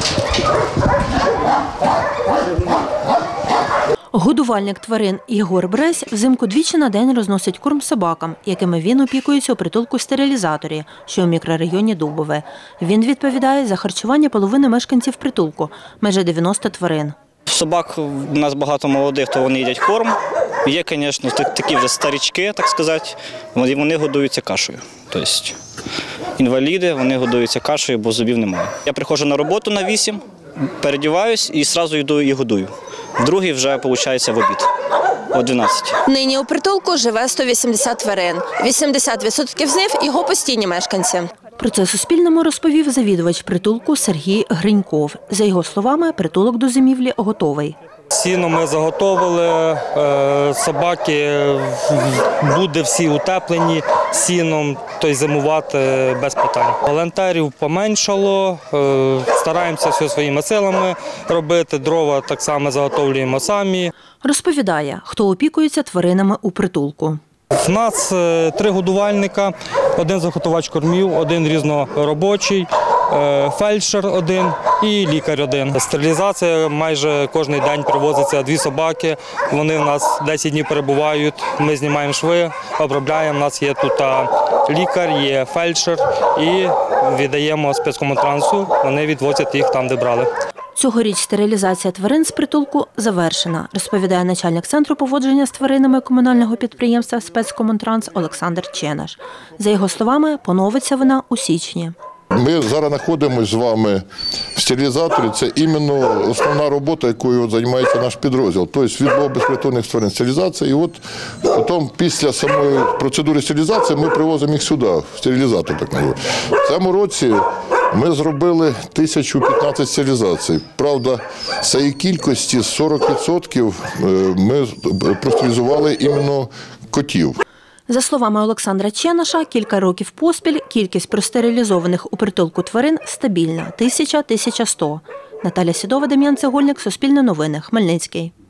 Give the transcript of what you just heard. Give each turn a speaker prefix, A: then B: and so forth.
A: Годувальник тварин Єгор Бресь взимку двічі на день розносить корм собакам, якими він опікується у притулку «Стерилізаторі», що у мікрорайоні Дубове. Він відповідає за харчування половини мешканців притулку – майже 90 тварин.
B: Собак у нас багато молодих, то вони їдять корм. Є, звісно, такі вже старички, так сказати, вони годуються кашею. Тобто інваліди, вони годуються кашею, бо зубів немає. Я приходжу на роботу на 8, передіваюсь і одразу йду і годую. В другий вже, виходить, в обід о 12.
C: Нині у притулку живе 180 тварин. 80% з них – його постійні мешканці.
A: Про це Суспільному розповів завідувач притулку Сергій Гриньков. За його словами, притулок до зимівлі готовий.
D: Сіно ми заготовили, собаки буде всі утеплені сіном, тобто зимувати без питань. Волонтерів поменшало, стараємося все своїми силами робити, дрова так само заготовлюємо самі.
A: Розповідає, хто опікується тваринами у притулку.
D: У нас 3 годувальника, 1 заготовач кормів, 1 різноробочий, фельдшер 1 і лікар 1. Стерилізація майже кожен день привозиться 2 собаки, вони в нас 10 днів перебувають, ми знімаємо шви, обробляємо, у нас є тут лікар, є фельдшер і віддаємо спецкомунтрансу, вони відвозять їх там, де брали.
A: Цьогоріч стерилізація тварин з притулку завершена, розповідає начальник Центру поводження з тваринами комунального підприємства «Спецкомунтранс» Олександр Ченаш. За його словами, поновиться вона у січні.
E: Ми зараз знаходимося з вами в стерилізаторі. Це іменно основна робота, якою займається наш підрозділ. Тобто відбор безпритульних тварин стерилізація. І от потім після самої процедури стерилізації ми привозимо їх сюди, в стерилізатор. Так називаємо. В цьому році ми зробили 1015 стерилізацій. Правда, з цієї кількості 40% ми простерилізували іменно котів.
A: За словами Олександра Ченаша, кілька років поспіль кількість простерилізованих у притулку тварин стабільна – 1000-1100. Наталя Сідова, Дем'ян Цегольник, Суспільне новини, Хмельницький.